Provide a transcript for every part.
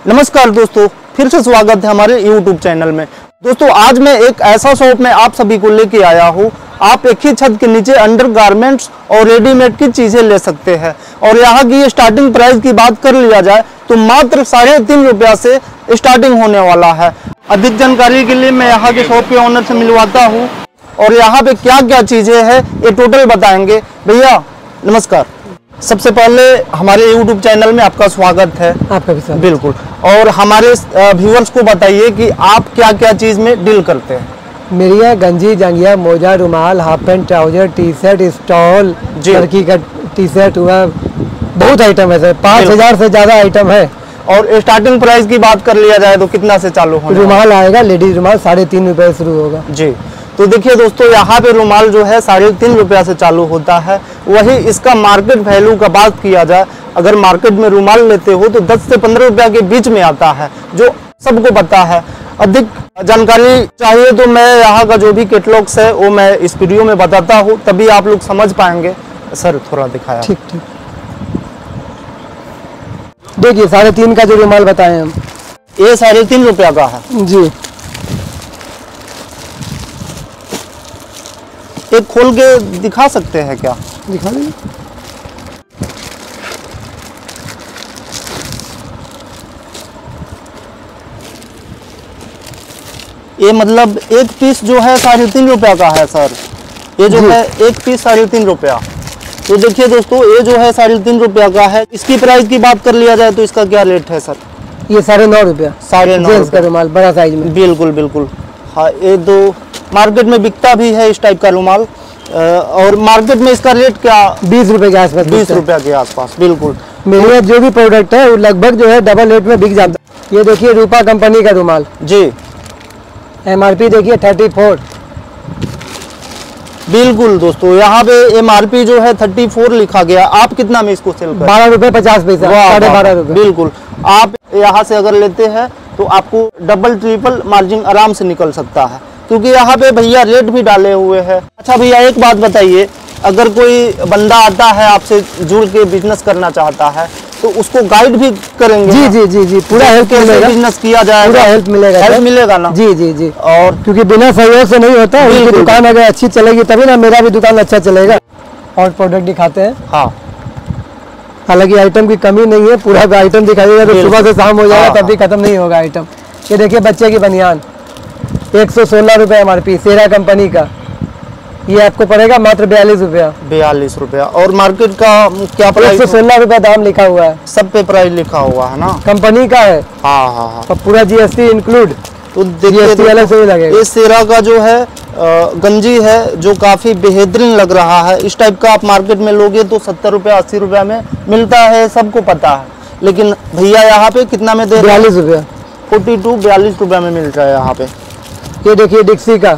नमस्कार दोस्तों, फिर से स्वागत है हमारे YouTube चैनल में। दोस्तों आज मैं एक ऐसा शॉप में आप सभी को लेके आया हूँ। आप एक ही छत के नीचे अंडरगारमेंट्स और रेडीमेड की चीजें ले सकते हैं। और यहाँ की स्टार्टिंग प्राइस की बात कर लिया जाए तो मात्र 3.5 रुपया से स्टार्टिंग होने वाला है। अधिक जानकारी के लिए मैं यहाँ के शॉप के ओनर से मिलवाता हूँ और यहाँ पे क्या क्या चीजें हैं ये टोटल बताएंगे। भैया नमस्कार, सबसे पहले हमारे YouTube चैनल में आपका स्वागत है। आपका भी स्वागत। बिल्कुल। और हमारे व्यूअर्स को बताइए कि आप क्या क्या चीज में डील करते हैं। मेरी यहाँ गंजी, जंगिया, मोजा, रुमाल, half pant, trouser, T shirt, stole, लड़की का टी शर्ट हुआ, बहुत आइटम है सर। 5000 से ज्यादा आइटम है। और स्टार्टिंग प्राइस की बात कर लिया जाए तो कितना से चालू होगा? रुमाल आएगा, लेडीज रुमाल 3.5 रुपए शुरू होगा जी। तो देखिए दोस्तों, यहाँ पे रुमाल जो है 3.5 रुपया से चालू होता है। वही इसका मार्केट वैल्यू का बात किया जाए, अगर मार्केट में रुमाल लेते हो तो 10 से 15 रुपया के बीच में आता है, जो सबको पता है। अधिक जानकारी चाहिए तो मैं यहाँ का जो भी कैटलॉग्स है वो मैं इस वीडियो में बताता हूँ, तभी आप लोग समझ पाएंगे। सर थोड़ा दिखाया। ठीक। देखिए 3.5 का जो रुमाल बताए हम, ये 3.5 रुपया का है जी। एक खोल के दिखा सकते हैं क्या? दिखा लीजिए। ये मतलब एक पीस जो है 3.5 रुपया का है सर। ये जो है एक पीस 3.5 रुपया। तो देखिए दोस्तों, ये जो है 3.5 रुपया का है। इसकी प्राइस की बात कर लिया जाए तो इसका क्या रेट है सर? ये 9.5 रुपया। 9.5 का रुमाल बड़ा साइज में। बिल्कुल। हाँ, ये दो मार्केट में बिकता भी है इस टाइप का रुमाल। और मार्केट में इसका रेट क्या? 20 रुपए के आसपास। 20 रुपया के आसपास। बिल्कुल। मेरे पास जो भी प्रोडक्ट है वो लगभग जो है डबल रेट में बिक जाता है। ये देखिए रूपा कंपनी का रुमाल जी। MRP देखिए 34। बिल्कुल दोस्तों, यहाँ पे MRP जो है 34 लिखा गया। आप कितना में इसको सेल कर? 12 रुपए 50 पैसा, 12.5 रुपए। बिल्कुल। आप यहाँ से अगर लेते हैं तो आपको डबल ट्रिपल मार्जिन आराम से निकल सकता है, क्योंकि यहाँ पे भैया रेट भी डाले हुए हैं। अच्छा भैया एक बात बताइए, अगर कोई बंदा आता है आपसे जुड़ के बिजनेस करना चाहता है तो उसको गाइड भी करेंगे? जी, पूरा हेल्प मिलेगा। बिजनेस किया जाए, पूरा हेल्प मिलेगा ना? जी। और क्योंकि बिना सहयोग से नहीं होता। उनकी दुकान अगर अच्छी चलेगी तभी ना मेरा भी दुकान अच्छा चलेगा। और प्रोडक्ट दिखाते हैं। हाँ, हालांकि आइटम की कमी नहीं है, पूरा आइटम दिखाइएगा तो सुबह से शाम हो जाएगा, तब भी खत्म नहीं होगा आइटम। ये देखिए बच्चे की बनियान 116 रुपए MRP, सेरा कंपनी का। ये आपको पड़ेगा मात्र 42 रुपया। 42 रुपया। और मार्केट का क्या प्राइस? 116 रुपया दाम लिखा हुआ है। सब पे प्राइस लिखा हुआ है ना? कंपनी का है। हाँ। और पूरा GST इंक्लूड। तो GST अलग से ही लगेगा। ये सेरा का जो है गंजी है, जो काफी बेहतरीन लग रहा है। इस टाइप का आप मार्केट में लोगे तो 70 रुपया 80 रुपया में मिलता है, सबको पता है। लेकिन भैया यहाँ पे कितना में दे? 42 रुपया। 42 रुपया में मिल रहा है यहाँ पे। ये देखिए डिक्सी का।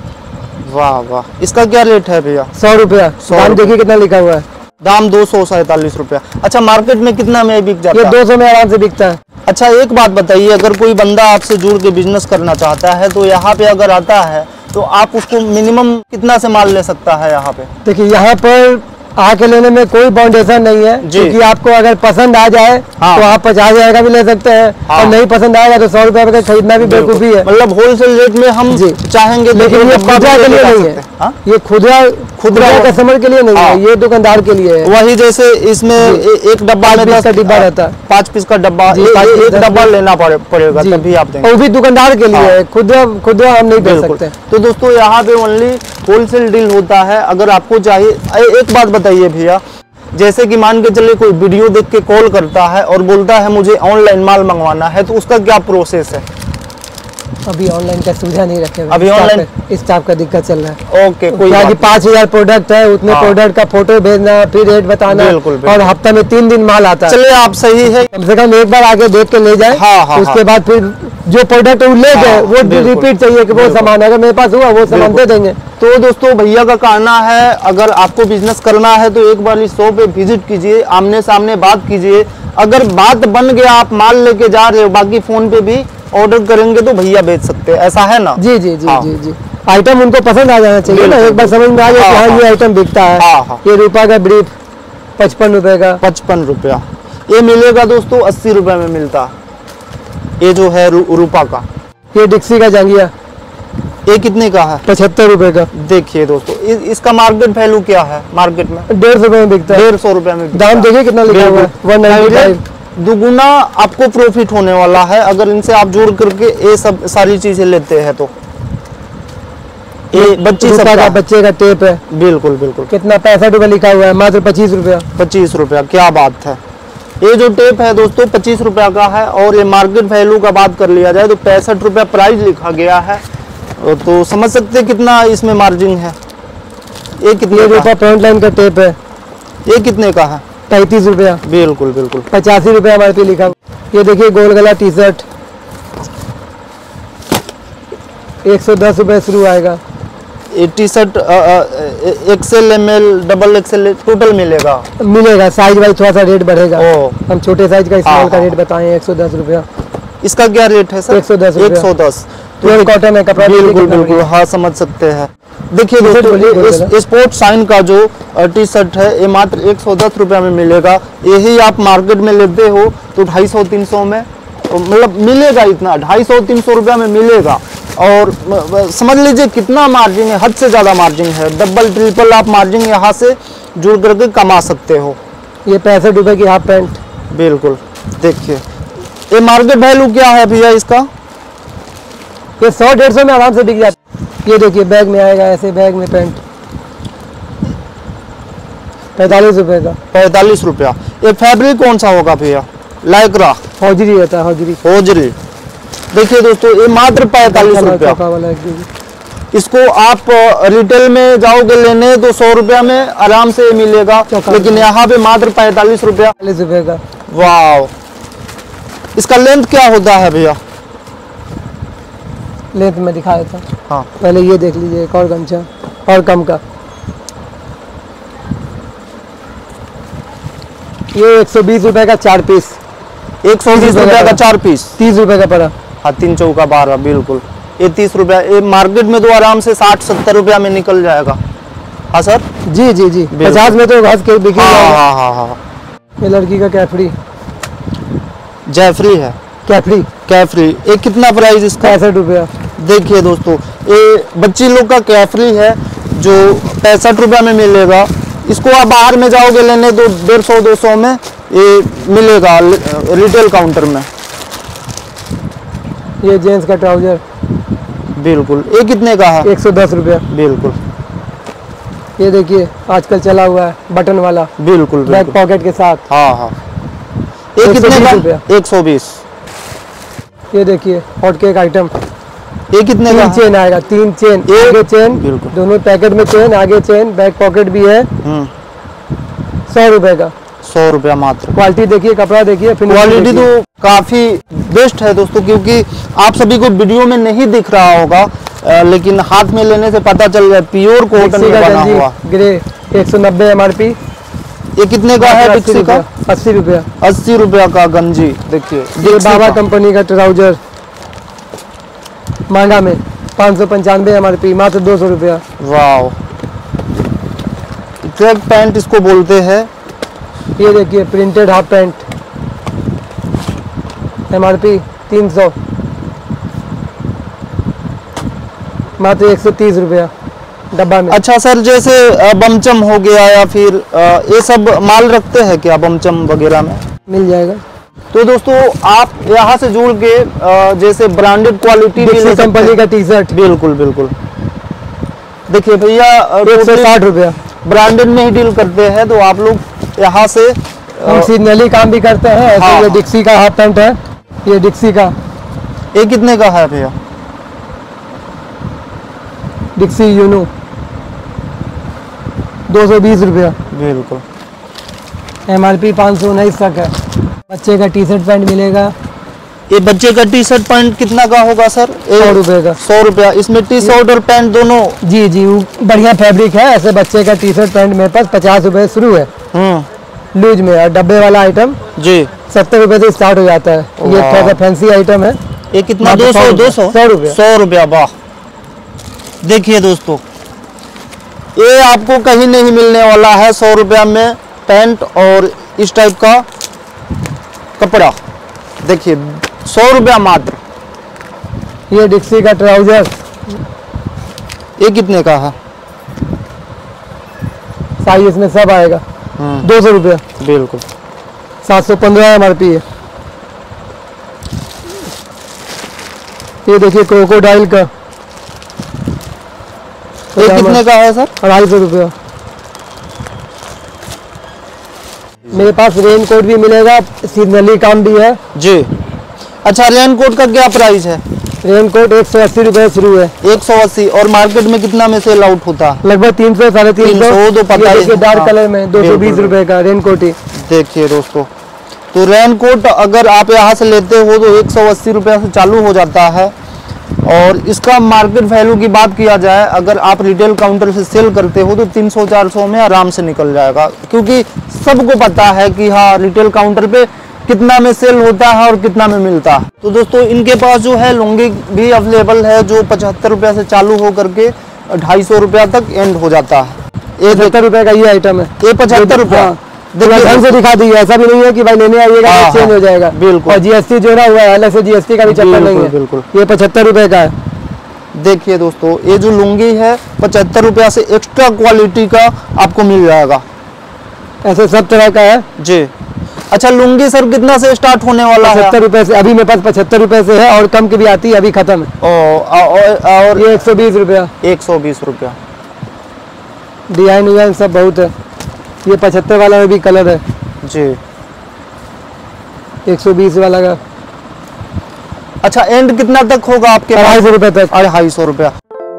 वाह। इसका क्या रेट है भैया? 100 रुपया। दाम देखिए कितना लिखा हुआ है। दाम 247 रुपया। अच्छा, मार्केट में कितना में बिक जाता है? ये 200 में आराम से बिकता है। अच्छा एक बात बताइए, अगर कोई बंदा आपसे जुड़ के बिजनेस करना चाहता है तो यहाँ पे अगर आता है तो आप उसको मिनिमम कितना से माल ले सकता है यहाँ पे? देखिए यहाँ पर आके लेने में कोई बाउंडेशन नहीं है, क्योंकि आपको अगर पसंद आ जाए तो आप 50,000 का भी ले सकते हैं। और नहीं पसंद आएगा तो 100 रुपए का खरीदना भी बेवकूफी है। मतलब होलसेल रेट में हम चाहेंगे, लेकिन ये खुदरा के लिए नहीं है। ये खुदरा कस्टमर के लिए नहीं है, ये दुकानदार के लिए है। वही जैसे इसमें एक डब्बा में 10 का डिब्बा रहता है, 5 पीस का डब्बा, एक डब्बा लेना पड़ेगा तभी आप देंगे। वो भी दुकानदार के लिए है, खुदरा हम नहीं दे सकते। तो दोस्तों यहाँ पे ओनली होलसेल डील होता है। अगर आपको चाहिए, एक बात बताइए भैया, जैसे कि मान के चले कोई वीडियो देख के कॉल करता है और बोलता है मुझे ऑनलाइन माल मंगवाना है, तो उसका क्या प्रोसेस है? अभी ऑनलाइन का सुविधा नहीं रखे। अभी ऑनलाइन स्टाफ का दिक्कत चल रहा है। ओके, कोई 5000 प्रोडक्ट है, उतने प्रोडक्ट का फोटो भेजना, फिर रेट बताना। और हफ्ता में 3 दिन माल आता है। चलिए आप सही है, कम से कम एक बार आके देख के ले जाए। उसके बाद फिर जो प्रोडक्ट ले गए वो रिपीट चाहिए कि वो सामान अगर मेरे पास हुआ वो सामान दे देंगे। तो दोस्तों भैया का कहना है, अगर आपको बिजनेस करना है तो एक बार इस शॉप पे विजिट कीजिए, आमने सामने बात कीजिए। अगर बात बन गया, आप माल लेके जा रहे हो, बाकी फोन पे भी ऑर्डर करेंगे तो भैया बेच सकते हैं, ऐसा है ना? जी। आइटम उनको पसंद आ जाना चाहिए ना, एक बार समझ में आ जाए कि हाँ ये आइटम बिकता है। ये रूपा का ब्रीफ 55 रुपए का। 55 रुपया। ये मिलेगा दोस्तों 80 रुपए में मिलता है। ये जो है रूपा का, ये डिक्सी का जांघिया, ये कितने का है? 75 रुपए का। देखिए दोस्तों इसका मार्केट वैल्यू क्या है? मार्केट में 150 रुपए में बिकता है। 150 रुपए में बिकता दाम है। देखिए कितना लिखा हुआ है, 195। दुगुना आपको प्रॉफिट होने वाला है अगर इनसे आप जोड़ करके ये सब सारी चीजें लेते हैं तो। ये बच्ची रूपा का बच्चे का टेप है, बिल्कुल बिल्कुल। कितना 65 रुपए लिखा हुआ है, मात्र 25 रुपया। 25 रुपया, क्या बात है। ये जो टेप है दोस्तों 25 रुपया का है और ये मार्केट वैल्यू का बात कर लिया जाए तो 65 रुपया प्राइस लिखा गया है, तो समझ सकते हैं कितना इसमें मार्जिन है। ये कितने ये का? रूपा पॉइंट लाइन का टेप है, ये कितने का है? 35 रुपया। बिल्कुल बिल्कुल। 85 रुपया हमारे पे लिखा। ये देखिए गोल गला टी शर्ट 110 रुपये शुरू आएगा। ये T shirt XL ML double XL total मिलेगा? मिलेगा, साइज वाइज थोड़ा सा रेट बढ़ेगा। ओ, हम छोटे साइज का स्मॉल का हाँ। रेट बताएं 110 रुपया। इसका क्या रेट है सर? 110 रुपया। 110। प्योर कॉटन है कपड़ा। बिल्कुल बिल्कुल, हाँ समझ सकते हैं। देखिए दोस्तों स्पोर्ट साइन का जो टी शर्ट है ये मात्र 110 रुपया में मिलेगा। यही आप मार्केट में लेते हो तो 250-300 में मतलब मिलेगा, इतना 250-300 रुपया में मिलेगा। और समझ लीजिए कितना मार्जिन है, हद से ज़्यादा मार्जिन है। डबल ट्रिपल आप मार्जिन यहाँ से जुड़ करके कमा सकते हो। ये 65 रुपए की हाफ पैंट। बिल्कुल। देखिए ये मार्केट वैल्यू क्या है भैया इसका? ये 100-150 में आराम से बिक जाता है। ये देखिए बैग में आएगा, ऐसे बैग में पैंट 45 रुपए का। 45 रुपया। ये फैब्रिक कौन सा होगा भैया? लाइक्रा, हौजरी रहता है, हौजरी। होजरी। देखिए दोस्तों ये मात्र 45 रुपया। वाला एक इसको आप रिटेल में जाओगे लेने तो 100 रुपया में आराम से मिलेगा, लेकिन यहाँ पे मात्र 45 रुपया। 40 रुपए का। वाह। इसका लेंथ क्या होता है भैया? लेंथ में दिखा देता हूं। हाँ पहले ये देख लीजिए, एक और गमछा और कम का। ये 120 रुपए का 4 पीस। 120 रुपया का 4 पीस। 30 रुपए का पड़ा। हाँ 3 चौका 12, बिल्कुल। ये 30 रुपया। ये मार्केट में तो आराम से 60-70 रुपया में निकल जाएगा। हाँ सर? जी जी जी, 50 में तो घास के बिकी हाँ जाएगा। हाँ हाँ हाँ। ये लड़की का कैफरी, जैफरी है। कैफरी कैफरी, ये कितना प्राइस इसका? 65 रुपया। देखिए दोस्तों ये बच्ची लोग का कैफरी है जो 65 रुपया में मिलेगा। इसको आप बाहर में जाओगे लेने तो 150-200 में ये मिलेगा रिटेल काउंटर में। ये जेंट्स का ट्राउजर बिल्कुल। ये कितने का है? 110 रुपया। बिल्कुल ये देखिए आजकल चला हुआ है बटन वाला, बिल्कुल बैक बिल्कुल। पॉकेट के साथ। हाँ हाँ। ये कितने 120 का? रुपया। 120। ये देखिए हॉट केक आइटम, ये कितने का 3 है? चेन आएगा, 3 चेन, ये- आगे चेन, बिल्कुल। दोनों पैकेट में चेन, आगे चेन, बैक पॉकेट भी है। 100 रुपए का। 100 रुपया मात्र। क्वालिटी देखिए, कपड़ा देखिए, क्वालिटी तो काफी बेस्ट है दोस्तों, क्योंकि आप सभी को वीडियो में नहीं दिख रहा होगा लेकिन हाथ में लेने से पता चल जाए प्योर कॉटन में बना हुआ। Grey 190 MRP। ये कितने का है डिक्सी का? 80 रुपया। 80 रुपया का गंजी। देखिए ये बाबा कंपनी का ट्राउजर महंगा में 595 MRP, मात्र 200 रुपया। वाह। ट्रैक पैंट इसको बोलते हैं। ये देखिए प्रिंटेड हाफ पैंट, MRP 300, मात्र 130 रुपया डब्बा में। अच्छा सर, जैसे बमचम हो गया या फिर ये सब माल रखते हैं क्या बमचम वगैरह में? मिल जाएगा। तो दोस्तों आप यहाँ से जुड़ के जैसे ब्रांडेड क्वालिटी कंपनी का टी शर्ट बिल्कुल बिल्कुल। देखिए भैया 160 रुपया। ब्रांडेड में ही डील करते हैं तो आप लोग यहाँ से हम सीजनली काम भी करते हैं। ऐसे हाँ, ये हाँ। डिक्सी का हाफ पैंट है, ये डिक्सी का। ये कितने का है भैया? डिक्सी यूनो 220 रुपया। बिल्कुल। MRP 519 तक है। बच्चे का टी शर्ट पैंट मिलेगा ये बच्चे का टी शर्ट पैंट कितना का होगा सर? 100 रुपये का। 100 रुपया। इसमें टी शर्ट और पैंट दोनों? जी जी, वो बढ़िया फैब्रिक है। ऐसे बच्चे का टी शर्ट पैंट मेरे पास 50 रुपये शुरू है लूज में, और डब्बे वाला आइटम जी 70 रुपये से स्टार्ट हो जाता है। ये वाह। थोड़ा सा फैंसी आइटम है। ये कितना? मात्र 200 100 रुपया। 100 रुपया। वाह। देखिए दोस्तों ये आपको कहीं नहीं मिलने वाला है 100 रुपया में पैंट और इस टाइप का कपड़ा। देखिए 100 रुपया मात्र। ये डिक्सी का ट्राउजर, ये कितने का है? साइज इसमें सब आएगा। 200 रुपया। बिल्कुल। 715 MRP है। ये देखिए क्रोकोडाइल का, ये कितने का है सर? 250 रुपया। मेरे पास रेन कोट भी मिलेगा, सीजनली काम भी है जी। अच्छा, रेन कोट का क्या प्राइस है? रेन कोट 180 रुपए शुरू है। 180। और मार्केट में कितना में सेल आउट होता है? लगभग 300 साढ़े 300। तो पता है डार्क कलर में 220 रुपए का रेन कोट ही। देखिए दोस्तों, तो रेन कोट अगर आप यहाँ से लेते हो तो 180 रुपया से चालू हो जाता है। और इसका मार्केट वैल्यू की बात किया जाए, अगर आप रिटेल काउंटर से सेल करते हो तो 300-400 में आराम से निकल जाएगा, क्योंकि सबको पता है कि हाँ रिटेल काउंटर पे कितना में सेल होता है और कितना में मिलता है। तो दोस्तों इनके पास जो है लुंगी भी अवेलेबल है, जो 75 रुपया से चालू हो करके 250 रुपया तक एंड हो जाता है। ये 75 रुपए का ये आइटम है। ये 75 रुपया। देखिए ढंग से दिखा दीजिए, ऐसा भी नहीं है कि भाई लेने आइएगा तो चेंज हो जाएगा। बिल्कुल। और GST जोड़ा हुआ है, अलग से GST का भी चक्कर नहीं है। बिल्कुल। ये 75 रुपए का है। देखिए दोस्तों, ये जो लुंगी है 75 रुपया से एक्स्ट्रा क्वालिटी का आपको मिल जाएगा। ऐसे सब तरह का है जी। अच्छा, लुंगी सर कितना से स्टार्ट होने वाला है? 75 रुपए से। अभी मेरे पास 75 रुपए से है और कम की भी आती है, अभी खत्म है। और ये 120 रुपया। 120 रुपया। डिजाइन सब बहुत है। ये 75 वाला में भी कलर है जी। 120 वाला का। अच्छा, एंड कितना तक होगा आपके? 250 रुपए तक। 250 रुपया।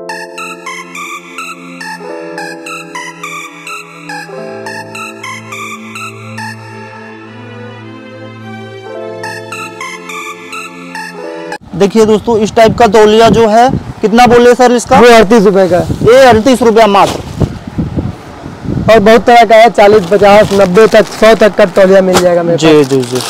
देखिए दोस्तों, इस टाइप का तौलिया जो है कितना बोले सर इसका? वो 38 रुपए का। ये 38 रुपया मात्र। और बहुत तरह का है, 40, 50, 90 तक, 100 तक का तौलिया मिल जाएगा मेरे जी पास। जी जी।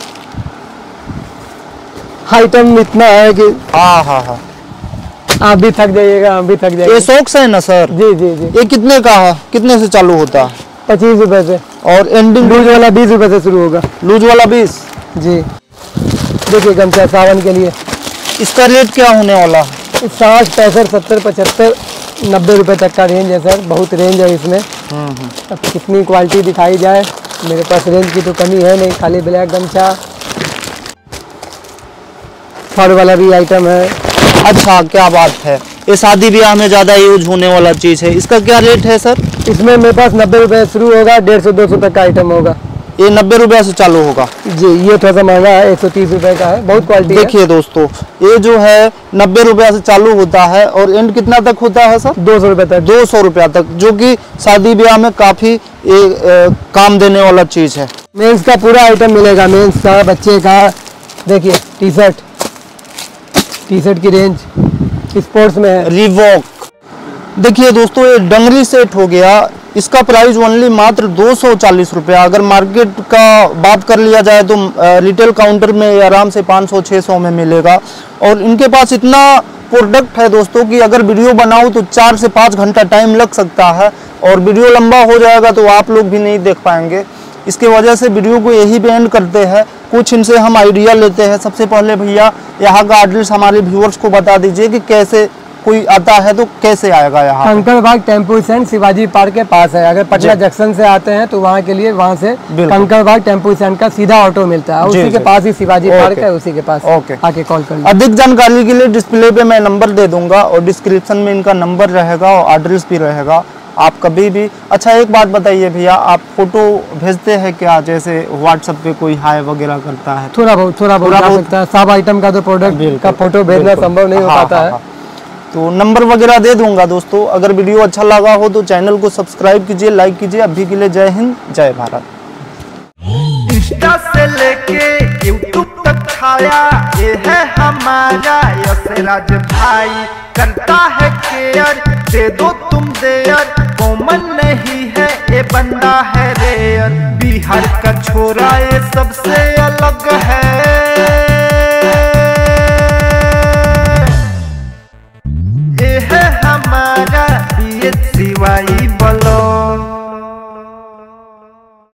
आइटम इतना है कि हाँ। आप भी थक जाइएगा, हम भी थक जाएंगे। ये सॉक्स है ना सर? जी जी जी। ये कितने का है? कितने से चालू होता है? 25 रुपए से। और एंडिंग लूज वाला 20 रुपए से शुरू होगा। लूज वाला 20। जी। देखिए गमछा सावन के लिए, इसका रेट क्या होने वाला है? 60, 65, 70, 75, 90 रुपए तक का रेंज है सर। बहुत रेंज है इसमें। अब कितनी क्वालिटी दिखाई जाए, मेरे पास रेंज की तो कमी है नहीं। खाली ब्लैक गमछा, फर वाला भी आइटम है। अच्छा, क्या बात है। ये शादी ब्याह में ज्यादा यूज होने वाला चीज है। इसका क्या रेट है सर? इसमें मेरे पास 90 रुपए शुरू होगा, 150-200 तक का आइटम होगा। ये 90 रुपया से चालू होगा। जी। ये थोड़ा सा महंगा है, 130 रुपए का है, बहुत क्वालिटी है। देखिए दोस्तों, ये जो है 90 रुपया से चालू होता है और एंड कितना तक होता है सर? 200 रुपए तक। 200 रुपया तक, जो कि शादी ब्याह में काफी काम देने वाला चीज है। मेंस का पूरा आइटम मिलेगा, मेंस का, बच्चे का। देखिए टी शर्ट की रेंज स्पोर्ट्स में है। रिवॉक। देखिए दोस्तों, ये डंगरी सेट हो गया। इसका प्राइस ओनली मात्र 240 रुपया। अगर मार्केट का बात कर लिया जाए तो रिटेल काउंटर में आराम से 500-600 में मिलेगा। और इनके पास इतना प्रोडक्ट है दोस्तों कि अगर वीडियो बनाओ तो 4 से 5 घंटा टाइम लग सकता है, और वीडियो लंबा हो जाएगा तो आप लोग भी नहीं देख पाएंगे। इसके वजह से वीडियो को यही पे एंड करते हैं। कुछ इनसे हम आइडिया लेते हैं। सबसे पहले भैया यहाँ का एड्रेस हमारे व्यूअर्स को बता दीजिए कि कैसे कोई आता है तो कैसे आएगा यहाँ? Kankarbagh tempo stand Shivaji park के पास है। अगर पटना जंक्शन से आते हैं तो वहाँ के लिए, वहाँ से कंकड़बाग टेम्पो स्टैंड का सीधा ऑटो मिलता है, उसी के पास ही शिवाजी पार्क है, उसी के पास आके कॉल कर लीजिए। अधिक जानकारी के लिए डिस्प्ले पे मैं नंबर दे दूंगा और डिस्क्रिप्शन में इनका नंबर रहेगा और एड्रेस भी रहेगा। आप कभी भी। अच्छा, एक बात बताइए भैया, आप फोटो भेजते हैं क्या? जैसे व्हाट्सएप पे कोई हाय वगैरह करता है? थोड़ा बहुत आ सकता है। सब आइटम का तो प्रोडक्ट का फोटो भेजना संभव नहीं हो पाता है। तो नंबर वगैरह दे दूंगा दोस्तों। अगर वीडियो अच्छा लगा हो तो चैनल को सब्सक्राइब कीजिए, लाइक कीजिए। अभी के लिए जय हिंद, जय भारत। इंस्टा से लेके यूट्यूब तक छाया, ये है हमारा यशराज भाई। करता है केयर, दे दो तुम देयर। कॉमन नहीं है ये बंदा है रेयर। बिहार का छोरा ये सबसे अलग है। ये है हमारा BSCY